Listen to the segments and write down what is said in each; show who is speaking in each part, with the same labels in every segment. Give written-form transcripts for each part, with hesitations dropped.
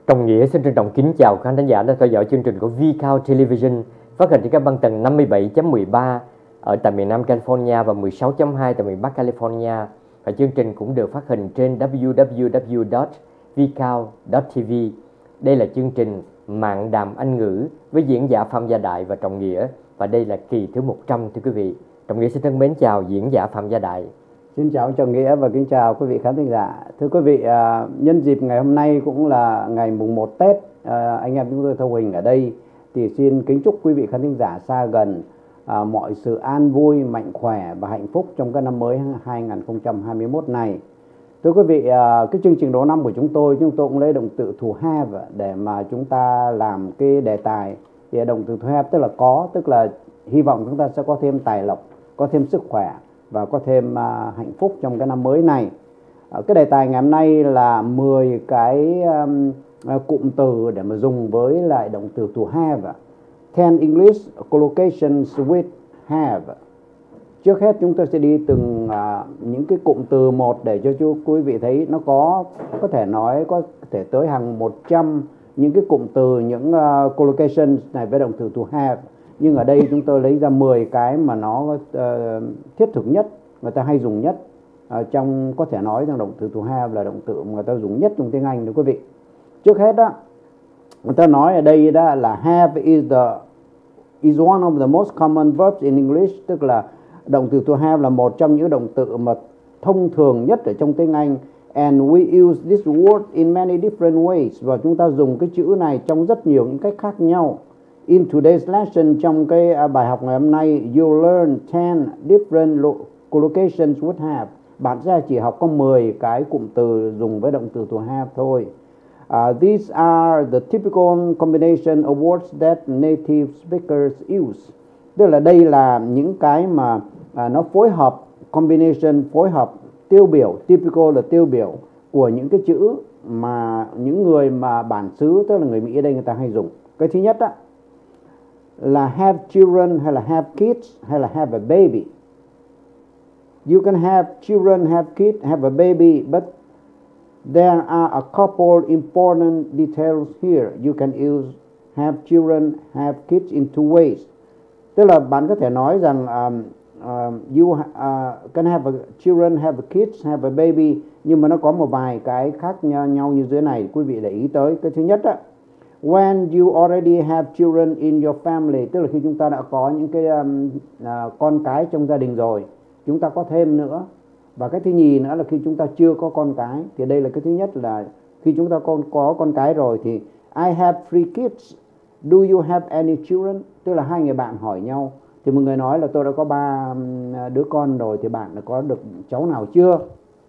Speaker 1: Trọng Nghĩa xin trân trọng kính chào khán giả đang theo dõi chương trình của VCOW Television phát hành trên các băng tần 57.13 ở tại miền Nam California và 16.2 tại miền Bắc California. Và chương trình cũng được phát hành trên www.vcow.tv. Đây là chương trình Mạng đàm Anh ngữ với diễn giả Phạm Gia Đại và Trọng Nghĩa, và đây là kỳ thứ 100 thưa quý vị. Trọng Nghĩa xin thân mến chào diễn giả Phạm Gia Đại.
Speaker 2: Xin chào Trọng Nghĩa và kính chào quý vị khán thính giả. Thưa quý vị, nhân dịp ngày hôm nay cũng là ngày mùng 1 Tết, anh em chúng tôi Thâu Huỳnh ở đây thì xin kính chúc quý vị khán thính giả xa gần mọi sự an vui, mạnh khỏe và hạnh phúc trong cái năm mới 2021 này. Thưa quý vị, cái chương trình đầu năm của chúng tôi cũng lấy động từ to have để mà chúng ta làm cái đề tài. Thì động từ to have tức là có, tức là hy vọng chúng ta sẽ có thêm tài lộc, có thêm sức khỏe và có thêm hạnh phúc trong cái năm mới này. Cái đề tài ngày hôm nay là 10 cái cụm từ để mà dùng với lại động từ to have. 10 English collocations with have. Trước hết chúng tôi sẽ đi từng những cái cụm từ một để cho quý vị thấy nó có thể nói có thể tới hàng 100 những cái cụm từ, những collocations này với động từ to have. Nhưng ở đây chúng tôi lấy ra 10 cái mà nó thiết thực nhất, người ta hay dùng nhất trong, có thể nói rằng động từ to have là động từ mà người ta dùng nhất trong tiếng Anh đó quý vị. Trước hết đó, người ta nói ở đây đó là have is one of the most common verbs in English, tức là động từ to have là một trong những động từ mà thông thường nhất ở trong tiếng Anh. And we use this word in many different ways, và chúng ta dùng cái chữ này trong rất nhiều những cách khác nhau. In today's lesson, trong cái bài học ngày hôm nay, you learn 10 different collocations with have. Bạn sẽ chỉ học có 10 cái cụm từ dùng với động từ to have thôi. These are the typical combination of words that native speakers use. Tức là đây là những cái mà nó phối hợp, combination phối hợp, tiêu biểu, typical là tiêu biểu của những cái chữ mà những người mà bản xứ, tức là người Mỹ ở đây người ta hay dùng. Cái thứ nhất á là have children hay là have kids hay là have a baby. You can have children, have kids, have a baby, but there are a couple important details here. You can use have children, have kids in two ways. Tức là bạn có thể nói rằng you can have a children, have a kids, have a baby, nhưng mà nó có một vài cái khác nhau như dưới này, quý vị để ý tới. Cái thứ nhất á, when you already have children in your family, tức là khi chúng ta đã có những cái con cái trong gia đình rồi, chúng ta có thêm nữa. Và cái thứ nhì nữa là khi chúng ta chưa có con cái. Thì đây là cái thứ nhất là khi chúng ta có con cái rồi thì I have 3 kids, do you have any children? Tức là hai người bạn hỏi nhau, thì một người nói là tôi đã có 3 đứa con rồi, thì bạn đã có được cháu nào chưa?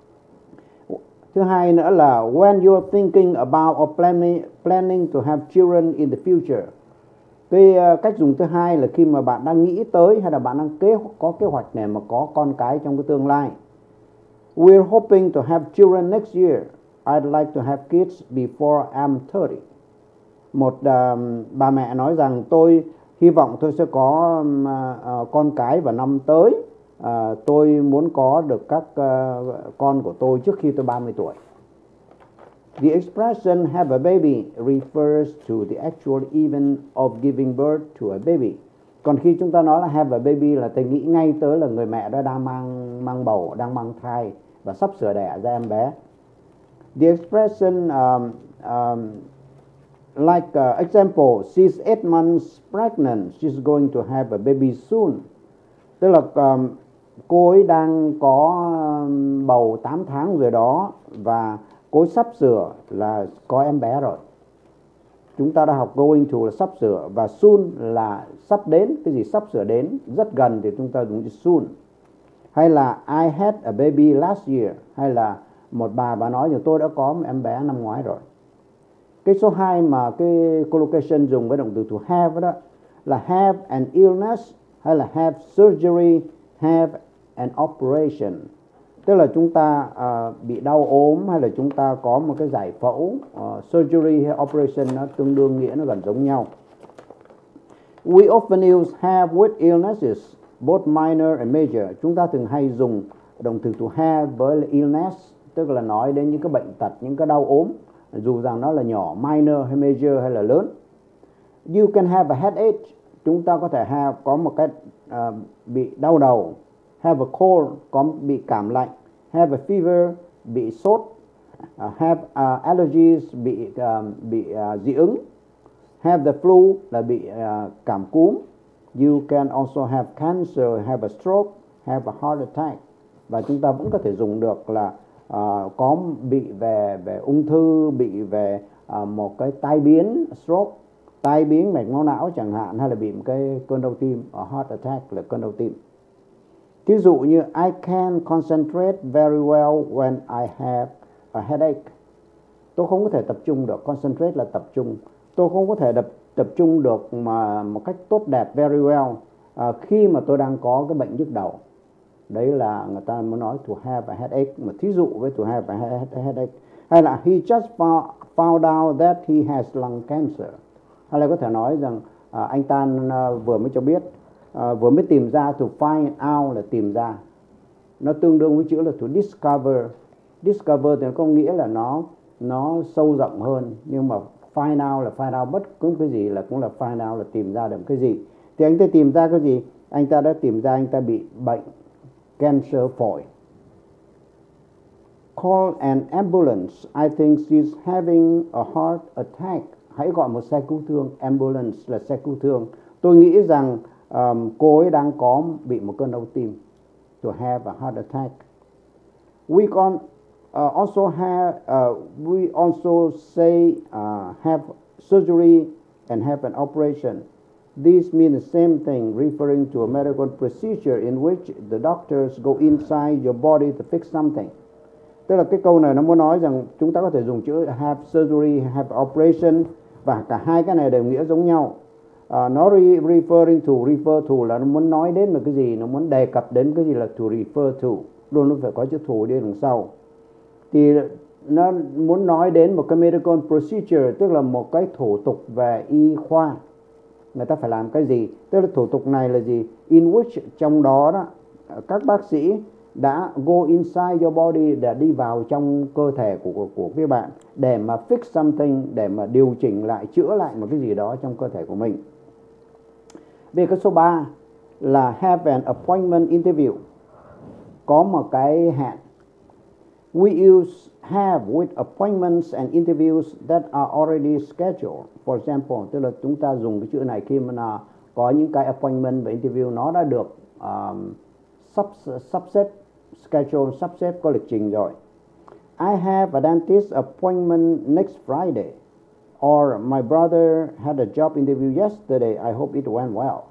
Speaker 2: Thứ hai nữa là when you're thinking about or planning to have children in the future. Cái cách dùng thứ hai là khi mà bạn đang nghĩ tới hay là bạn đang có kế hoạch này mà có con cái trong cái tương lai. We're hoping to have children next year. I'd like to have kids before I'm 30. Một bà mẹ nói rằng tôi hy vọng tôi sẽ có con cái vào năm tới. Tôi muốn có được các con của tôi trước khi tôi 30 tuổi. The expression have a baby refers to the actual event of giving birth to a baby. Còn khi chúng ta nói là have a baby là tôi nghĩ ngay tới là người mẹ đó đang mang bầu, đang mang thai và sắp sửa đẻ ra em bé. The expression example, she's 8 months pregnant, she's going to have a baby soon. Tức là cô ấy đang có bầu 8 tháng rồi đó, và cô ấy sắp sửa là có em bé rồi. Chúng ta đã học going to là sắp sửa, và soon là sắp đến. Cái gì sắp sửa đến, rất gần thì chúng ta dùng chữ soon. Hay là I had a baby last year. Hay là một bà nói rằng tôi đã có một em bé năm ngoái rồi. Cái số 2 mà cái collocation dùng với động từ to have đó là have an illness hay là have surgery, have an operation. Tức là chúng ta bị đau ốm hay là chúng ta có một cái giải phẫu. Surgery hay operation nó tương đương nghĩa, nó gần giống nhau. We often use have with illnesses, both minor and major. Chúng ta thường hay dùng động từ to have với illness, tức là nói đến những cái bệnh tật, những cái đau ốm dù rằng nó là nhỏ, minor hay major hay là lớn. You can have a headache, chúng ta có thể có một cái bị đau đầu. Have a cold, có bị cảm lạnh. Have a fever, bị sốt. Have allergies, bị dị ứng. Have the flu là bị cảm cúm. You can also have cancer, have a stroke, have a heart attack. Và chúng ta vẫn có thể dùng được là có bị về ung thư, bị về một cái tai biến, stroke, tai biến mạch máu não chẳng hạn, hay là bị một cái cơn đau tim, heart attack là cơn đau tim. Thí dụ như I can concentrate very well when I have a headache. Tôi không có thể tập trung được. Concentrate là tập trung. Tôi không có thể tập trung được mà một cách tốt đẹp, very well, khi mà tôi đang có cái bệnh nhức đầu. Đấy là người ta muốn nói to have a headache. Mà thí dụ với to have a headache. Hay là he just found out that he has lung cancer. Hay là có thể nói rằng anh ta vừa mới cho biết, vừa mới tìm ra. To find out là tìm ra. Nó tương đương với chữ là to discover. Discover thì nó có nghĩa là nó sâu rộng hơn. Nhưng mà find out là find out bất cứ cái gì là cũng là find out là tìm ra được cái gì. Thì anh ta tìm ra cái gì? Anh ta đã tìm ra anh ta bị bệnh cancer phổi. Call an ambulance. I think she's having a heart attack. Hãy gọi một xe cứu thương. Ambulance là xe cứu thương. Tôi nghĩ rằng cô ấy đang bị một cơn đau tim. To have a heart attack. We also say have surgery and have an operation. These mean the same thing, referring to a medical procedure in which the doctors go inside your body to fix something. Tức là cái câu này nó muốn nói rằng chúng ta có thể dùng chữ have surgery, have operation, và cả hai cái này đều nghĩa giống nhau. Nó refer to là nó muốn nói đến một cái gì, nó muốn đề cập đến cái gì là to refer to. Luôn nó phải có chữ to đi đằng sau. Thì nó muốn nói đến một cái medical procedure, tức là một cái thủ tục về y khoa. Người ta phải làm cái gì? Tức là thủ tục này là gì? In which, trong đó các bác sĩ đã go inside your body, để đi vào trong cơ thể của các bạn, để mà fix something, để mà điều chỉnh lại, chữa lại một cái gì đó trong cơ thể của mình. Về cái số 3 là have an appointment interview. Có một cái hẹn. We use have with appointments and interviews that are already scheduled. For example, tức là chúng ta dùng cái chữ này khi mà có những cái appointment và interview nó đã được sắp xếp, schedule, sắp xếp có lịch trình rồi. I have a dentist appointment next Friday. Or my brother had a job interview yesterday. I hope it went well.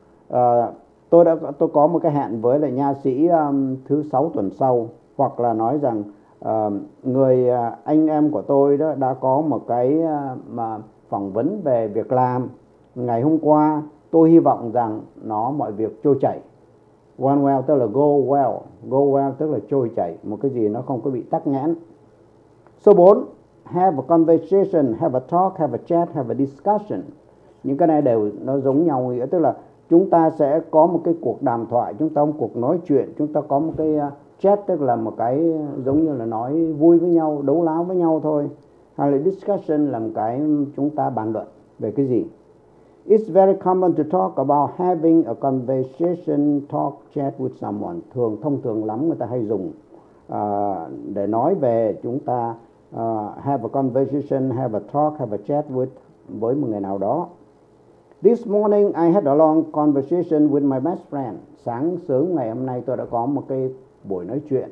Speaker 2: Tôi có một cái hẹn với lại nha sĩ thứ 6 tuần sau. Hoặc là nói rằng anh em của tôi đó đã có một cái mà phỏng vấn về việc làm ngày hôm qua. Tôi hy vọng rằng mọi việc trôi chảy. Went well tức là go well. Go well tức là trôi chảy, một cái gì nó không có bị tắc nghẽn. Số 4, have a conversation, have a talk, have a chat, have a discussion. Những cái này đều nó giống nhau nghĩa, tức là chúng ta sẽ có một cái cuộc đàm thoại, chúng ta có một cuộc nói chuyện, chúng ta có một cái chat, tức là một cái giống như là nói vui với nhau, đấu láo với nhau thôi. Hay là discussion là một cái chúng ta bàn luận về cái gì. It's very common to talk about having a conversation, talk, chat with someone. Thông thường lắm người ta hay dùng để nói về chúng ta have a conversation, have a talk, have a chat với một người nào đó. This morning I had a long conversation with my best friend. Sáng sớm ngày hôm nay tôi đã có một cái buổi nói chuyện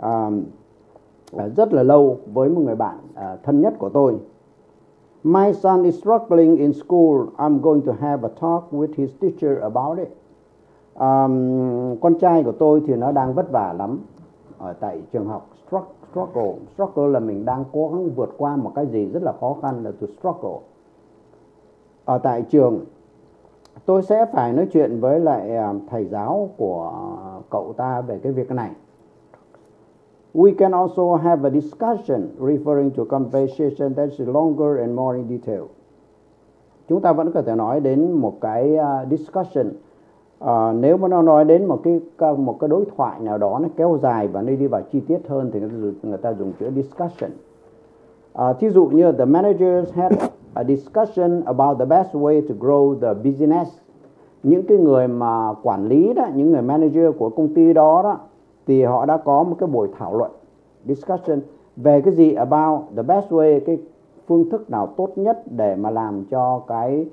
Speaker 2: rất là lâu với một người bạn thân nhất của tôi. My son is struggling in school. I'm going to have a talk with his teacher about it. Con trai của tôi thì nó đang vất vả lắm ở tại trường học. Struggle là mình đang cố gắng vượt qua một cái gì rất là khó khăn, là to struggle. Ở tại trường, tôi sẽ phải nói chuyện với lại thầy giáo của cậu ta về cái việc này. We can also have a discussion referring to a conversation that's longer and more in detail. Chúng ta vẫn có thể nói đến một cái discussion. Nếu mà nó nói đến một cái đối thoại nào đó nó kéo dài và nó đi vào chi tiết hơn thì người ta dùng chữ discussion. Thí dụ như the managers had a discussion about the best way to grow the business. Những cái người mà quản lý đó, những người manager của công ty đó thì họ đã có một cái buổi thảo luận, discussion về cái gì, about the best way, cái phương thức nào tốt nhất để mà làm cho cái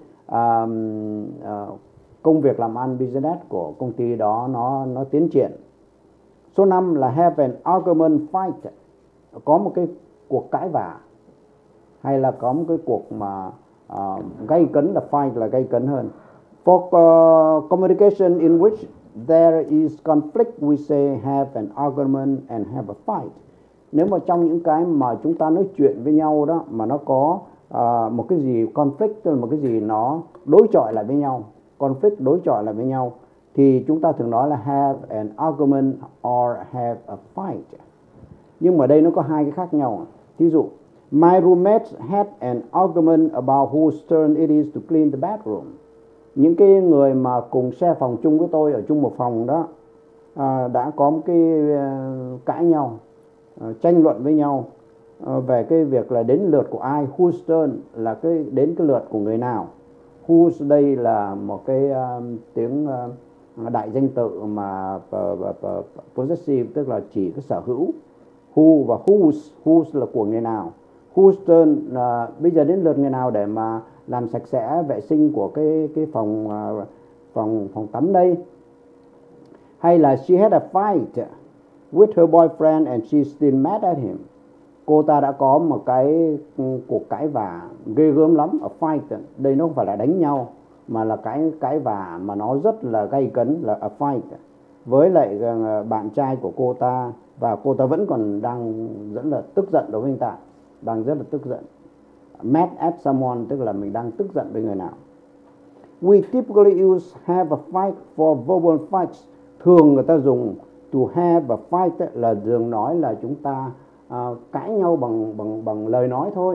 Speaker 2: công việc làm ăn business của công ty đó nó tiến triển. Số 5 là have an argument fight, có một cái cuộc cãi vã, hay là có một cái cuộc mà gay cấn, là fight là gay cấn hơn. For communication in which there is conflict, we say have an argument and have a fight. Nếu mà trong những cái mà chúng ta nói chuyện với nhau đó mà nó có một cái gì conflict, tức là một cái gì nó đối chọi lại với nhau, conflict đối chọi lại với nhau, thì chúng ta thường nói là have an argument or have a fight. Nhưng mà đây nó có hai cái khác nhau. Ví dụ, my roommate had an argument about whose turn it is to clean the bathroom. Những cái người mà cùng share phòng chung với tôi ở chung một phòng đó đã có một cái cãi nhau, tranh luận với nhau về cái việc là đến lượt của ai, whose turn là đến cái lượt của người nào. Whose đây là một cái tiếng đại danh tự mà possessive, tức là chỉ cái sở hữu. Who và whose là của người nào. Whose turn là bây giờ đến lượt người nào để mà làm sạch sẽ vệ sinh của cái phòng tắm đây. Hay là she had a fight with her boyfriend and she still mad at him. Cô ta đã có một cái cuộc cãi vã ghê gớm lắm. A fight đây nó không phải là đánh nhau mà là cái cãi vã mà nó rất là gay cấn, là a fight với lại bạn trai của cô ta, và cô ta vẫn còn đang rất là tức giận đối với anh ta, đang rất là tức giận. Mad at someone tức là mình đang tức giận với người nào. We typically use have a fight for verbal fights. Thường người ta dùng to have a fight là thường nói là chúng ta cãi nhau bằng lời nói thôi.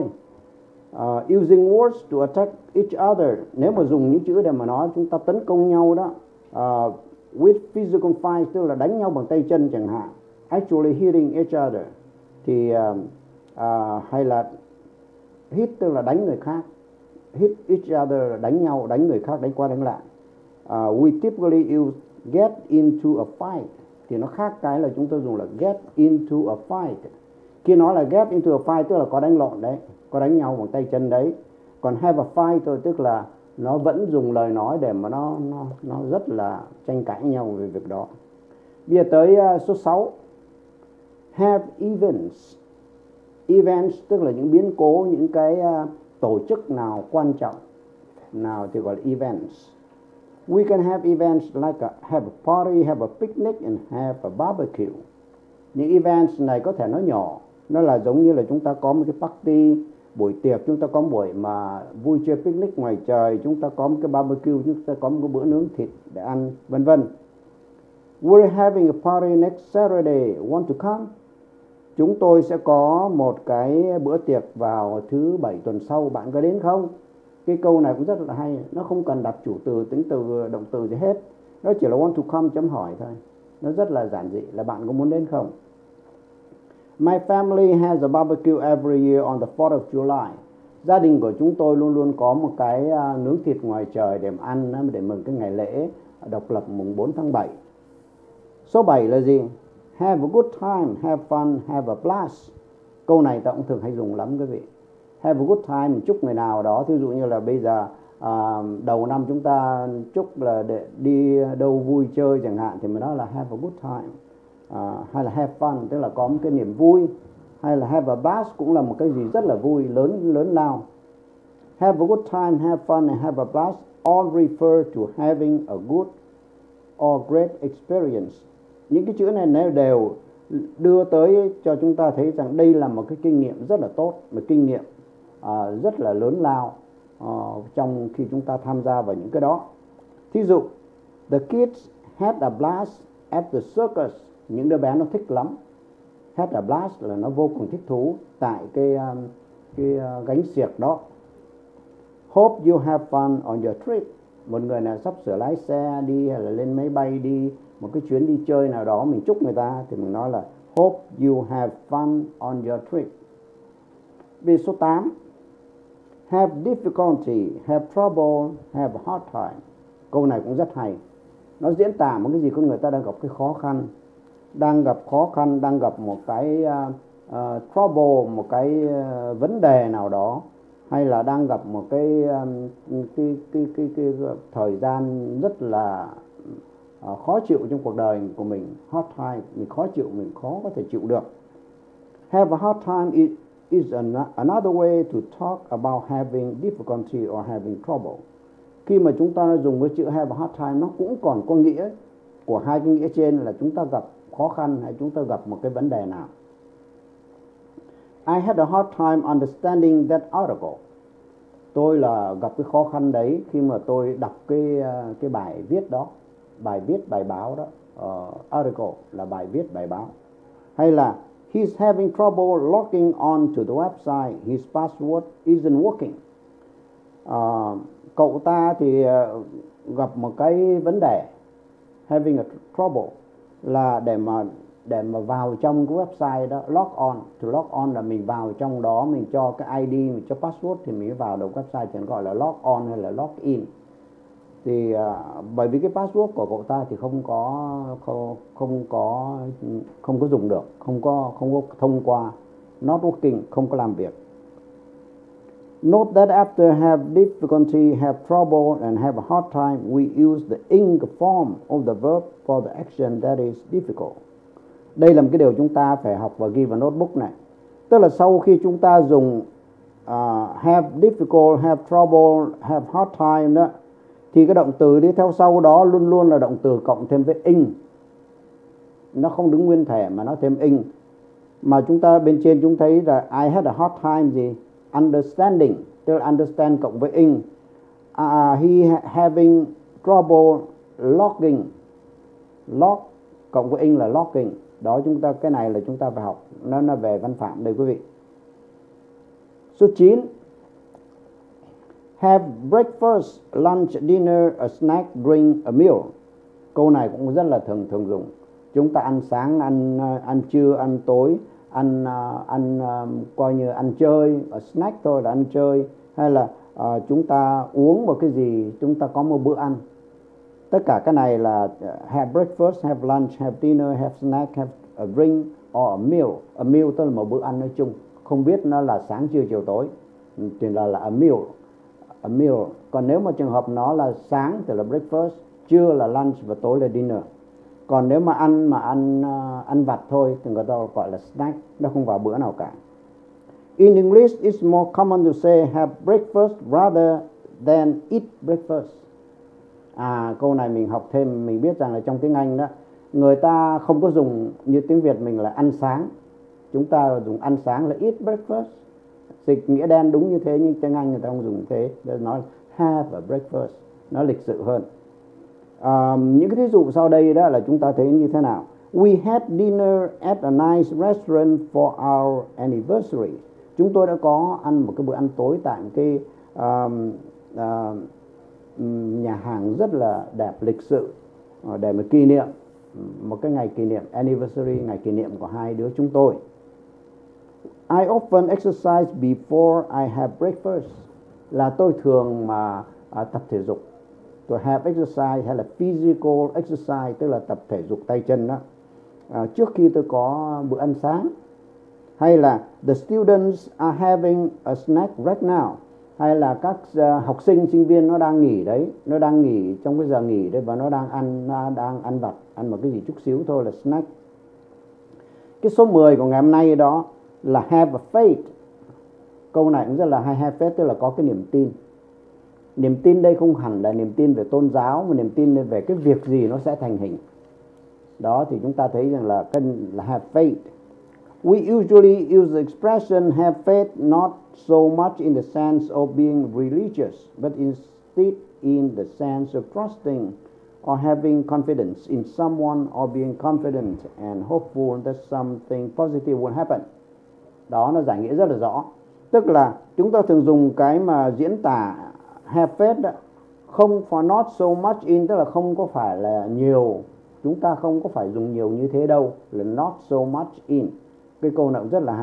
Speaker 2: Using words to attack each other. Nếu mà dùng những chữ để mà nói chúng ta tấn công nhau đó. With physical fight tức là đánh nhau bằng tay chân chẳng hạn. Actually hitting each other. Thì hay là hit tức là đánh người khác. Hit each other là đánh nhau, đánh người khác, đánh qua đánh lại. We typically use get into a fight. Thì nó khác cái là chúng tôi dùng là get into a fight. Khi nói là get into a fight tức là có đánh lộn đấy, có đánh nhau bằng tay chân đấy. Còn have a fight thôi tức là nó vẫn dùng lời nói để mà nó rất là tranh cãi nhau về việc đó. Bây giờ tới số 6. Have events. Events tức là những biến cố, những cái tổ chức nào quan trọng nào thì gọi là events. We can have events like have a party, have a picnic and have a barbecue. Những events này có thể nó nhỏ, nó là giống như là chúng ta có một cái party, buổi tiệc, chúng ta có một buổi mà vui chơi picnic ngoài trời, chúng ta có một cái barbecue, chúng ta có một cái bữa nướng thịt để ăn, vân vân. We're having a party next Saturday, want to come? Chúng tôi sẽ có một cái bữa tiệc vào thứ Bảy tuần sau, bạn có đến không? Cái câu này cũng rất là hay, nó không cần đặt chủ từ, tính từ, động từ gì hết. Nó chỉ là want to come chấm hỏi thôi. Nó rất là giản dị, là bạn có muốn đến không? My family has a barbecue every year on the 4th of July. Gia đình của chúng tôi luôn luôn có một cái nướng thịt ngoài trời để ăn, để mừng cái ngày lễ độc lập mùng 4 tháng 7. Số 7 là gì? Have a good time, have fun, have a blast. Câu này ta cũng thường hay dùng lắm quý vị. Have a good time, chúc người nào đó. Thí dụ như là bây giờ đầu năm chúng ta chúc là để đi đâu vui chơi chẳng hạn, thì mình nói là have a good time. Hay là have fun tức là có một cái niềm vui. Hay là have a blast cũng là một cái gì rất là vui, lớn lao. Have a good time, have fun and have a blast all refer to having a good or great experience. Những cái chữ này nó đều đưa tới cho chúng ta thấy rằng đây là một cái kinh nghiệm rất là tốt, một kinh nghiệm rất là lớn lao trong khi chúng ta tham gia vào những cái đó. Thí dụ, the kids had a blast at the circus. Những đứa bé nó thích lắm. Had a blast là nó vô cùng thích thú tại cái gánh xiếc đó. Hope you have fun on your trip. Một người nào sắp sửa lái xe đi hay là lên máy bay đi một cái chuyến đi chơi nào đó, mình chúc người ta thì mình nói là hope you have fun on your trip. Vì số 8, have difficulty, have trouble, have a hard time. Câu này cũng rất hay. Nó diễn tả một cái gì con người ta đang gặp cái khó khăn, đang gặp một cái trouble, một cái vấn đề nào đó, hay là đang gặp một cái thời gian rất là khó chịu trong cuộc đời của mình. Hard time, mình khó chịu, mình khó có thể chịu được. Have a hard time is another way to talk about having difficulty or having trouble. Khi mà chúng ta dùng cái chữ have a hard time, nó cũng còn có nghĩa của hai cái nghĩa trên là chúng ta gặp khó khăn hay chúng ta gặp một cái vấn đề nào. I had a hard time understanding that article. Tôi là gặp cái khó khăn đấy khi mà tôi đọc cái bài viết đó, bài báo đó. Article là bài viết, bài báo. Hay là he's having trouble logging on to the website. His password isn't working. Cậu ta thì gặp một cái vấn đề, having a trouble, là để mà vào trong cái website đó, log on. To log on là mình vào trong đó, mình cho cái ID, mình cho password thì mình vào được website, thì gọi là log on hay là log in. Thì bởi vì cái password của cậu ta thì không có dùng được, không có thông qua, not working, không có làm việc. Note that after have difficulty, have trouble and have a hard time, we use the ing form of the verb for the action that is difficult. Đây là một cái điều chúng ta phải học và ghi vào notebook này. Tức là sau khi chúng ta dùng have difficult, have trouble, have hard time đó, thì cái động từ đi theo sau đó luôn luôn là động từ cộng thêm với ing. Nó không đứng nguyên thể mà nó thêm ing. Mà chúng ta bên trên chúng thấy là I had a hard time gì? Understanding, tức là understand cộng với ing. He having trouble logging. Log cộng với ing là logging. Đó, cái này là chúng ta phải học. Nó là về văn phạm đây quý vị. Số 9. Have breakfast, lunch, dinner, a snack, drink, a meal. Câu này cũng rất là thường dùng. Chúng ta ăn sáng, ăn trưa, ăn tối, coi như ăn chơi, snack thôi là ăn chơi, hay là chúng ta uống một cái gì, chúng ta có một bữa ăn. Tất cả cái này là have breakfast, have lunch, have dinner, have snack, have a drink or a meal. A meal tức là một bữa ăn nói chung, không biết nó là sáng, trưa, chiều, tối thì là a meal. A meal. Còn nếu mà trường hợp nó là sáng thì là breakfast, trưa là lunch và tối là dinner. Còn nếu mà ăn vặt thôi thì người ta gọi là snack, nó không vào bữa nào cả. In English, it's more common to say have breakfast rather than eat breakfast. Câu này mình học thêm, mình biết rằng là trong tiếng Anh đó, người ta không có dùng như tiếng Việt mình là ăn sáng. Chúng ta dùng ăn sáng là eat breakfast. Dịch nghĩa đen đúng như thế, nhưng tiếng Anh người ta không dùng thế. Để nói have a breakfast, nó lịch sự hơn. Những cái thí dụ sau đây đó là chúng ta thấy như thế nào. We had dinner at a nice restaurant for our anniversary. Chúng tôi đã có ăn một cái bữa ăn tối tại một cái nhà hàng rất là đẹp, lịch sự, để mà kỷ niệm một cái ngày kỷ niệm anniversary, ngày kỷ niệm của hai đứa chúng tôi. I often exercise before I have breakfast. Là tôi thường mà tập thể dục. To have exercise hay là physical exercise, tức là tập thể dục tay chân đó, trước khi tôi có bữa ăn sáng. Hay là the students are having a snack right now. Hay là các học sinh, sinh viên nó đang nghỉ đấy, nó đang nghỉ trong cái giờ nghỉ đấy và nó đang ăn vặt, ăn một cái gì chút xíu thôi là snack. Cái số 10 của ngày hôm nay đó là have a faith. Câu này cũng rất là hay, have faith tức là có cái niềm tin. Niềm tin đây không hẳn là niềm tin về tôn giáo, mà niềm tin về cái việc gì nó sẽ thành hình. Đó thì chúng ta thấy rằng là have faith. We usually use the expression have faith not so much in the sense of being religious, but instead in the sense of trusting or having confidence in someone or being confident and hopeful that something positive will happen. Đó, nó giải nghĩa rất là rõ. Tức là chúng ta thường dùng cái mà diễn tả have faith đó, không for not so much in, tức là không có phải là nhiều, chúng ta không có phải dùng nhiều như thế đâu, là not so much in. Cái câu này cũng rất là hay.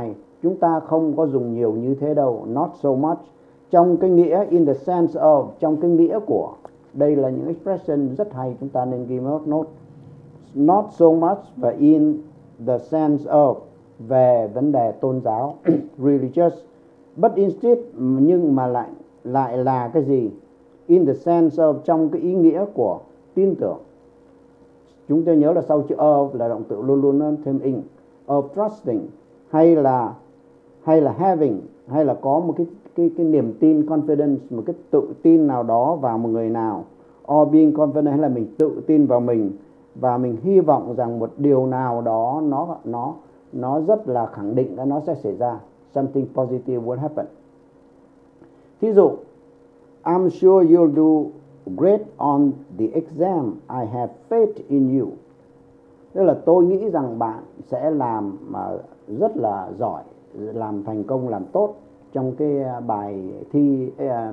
Speaker 2: chúng ta không có dùng nhiều như thế đâu. Not so much. Trong cái nghĩa in the sense of, trong cái nghĩa của. Đây là những expression rất hay, chúng ta nên ghi note. Not so much và in the sense of, về vấn đề tôn giáo religious. But instead, nhưng mà lại là cái gì? In the sense of, trong cái ý nghĩa của tin tưởng. Chúng ta nhớ là sau chữ of là động từ luôn luôn thêm in. Of trusting, hay là having, hay là có một cái niềm tin, confidence, một cái tự tin nào đó vào một người nào. Or being confident, hay là mình tự tin vào mình và mình hy vọng rằng một điều nào đó nó rất là khẳng định là nó sẽ xảy ra. Something positive will happen. Thí dụ, I'm sure you'll do great on the exam. I have faith in you. Tức là tôi nghĩ rằng bạn sẽ làm rất là giỏi, làm thành công, làm tốt trong cái bài thi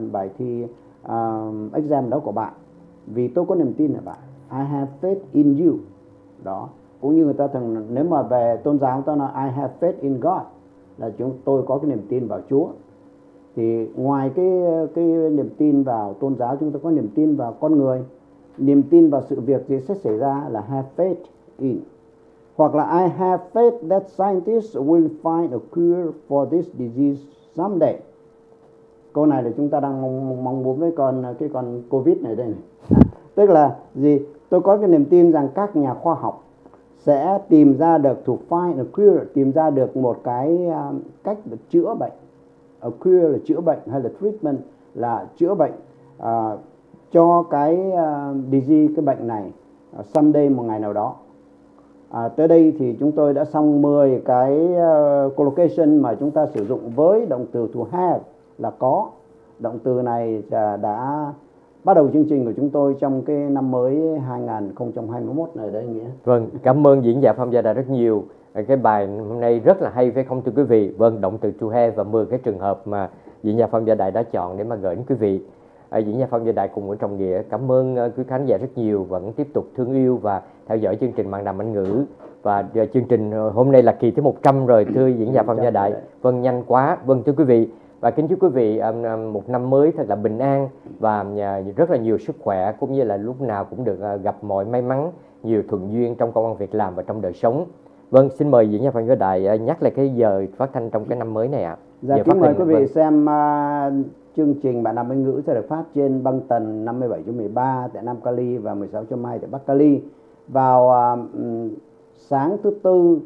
Speaker 2: exam đó của bạn. Vì tôi có niềm tin ở bạn. I have faith in you. Đó. Cũng như người ta thường, nếu mà về tôn giáo ta nói I have faith in God, là tôi có cái niềm tin vào Chúa. Thì ngoài cái niềm tin vào tôn giáo, chúng ta có niềm tin vào con người, niềm tin vào sự việc gì sẽ xảy ra là have faith in. Hoặc là I have faith that scientists will find a cure for this disease someday. Câu này là chúng ta đang mong muốn với cái con Covid này đây này. Tức là gì? Tôi có cái niềm tin rằng các nhà khoa học sẽ tìm ra được, to find a cure, tìm ra được một cái cách để chữa bệnh. A cure là chữa bệnh, hay là treatment là chữa bệnh cho cái disease, cái bệnh này someday, một ngày nào đó. Tới đây thì chúng tôi đã xong 10 cái collocation mà chúng ta sử dụng với động từ to have là có. Động từ này đã bắt đầu chương trình của chúng tôi trong cái năm mới 2021 này đấy Nghĩa.
Speaker 1: Vâng, cảm ơn diễn giả Phạm Gia Đại rất nhiều. Cái bài hôm nay rất là hay phải không thưa quý vị? Vâng, động từ to have và 10 cái trường hợp mà diễn giả Phạm Gia Đại đã chọn để mà gửi đến quý vị. Diễn giả Phạm Gia Đại cùng với Trọng Nghĩa cảm ơn quý khán giả rất nhiều, vẫn tiếp tục thương yêu và theo dõi chương trình Mạng Đàm Anh Ngữ. Và chương trình hôm nay là kỳ thứ 100 rồi thưa diễn giả Phạm Gia Đại. Vâng, nhanh quá. Vâng, thưa quý vị, và kính chúc quý vị một năm mới thật là bình an và rất là nhiều sức khỏe, cũng như là lúc nào cũng được gặp mọi may mắn, nhiều thuận duyên trong công ăn việc làm và trong đời sống. Vâng, xin mời diễn giả Phạm Gia Đại nhắc lại cái giờ phát thanh trong cái năm mới này ạ.
Speaker 2: Dạ, kính mời quý vị xem chương trình Bạn Đàm Anh Ngữ sẽ được phát trên băng tần 57.13 tại Nam Cali và 16.2 tại Bắc Cali vào sáng thứ Tư,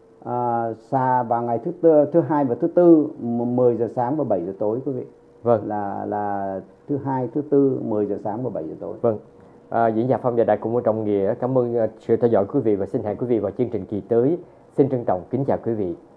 Speaker 2: vào ngày thứ Hai và thứ Tư 10 giờ sáng và 7 giờ tối quý vị.
Speaker 1: Vâng.
Speaker 2: Là thứ Hai, thứ Tư 10 giờ sáng và 7 giờ tối.
Speaker 1: Vâng. Diễn giả Phạm Gia Đại cùng với Trọng Nghĩa cảm ơn sự theo dõi quý vị và xin hẹn quý vị vào chương trình kỳ tới. Xin trân trọng kính chào quý vị.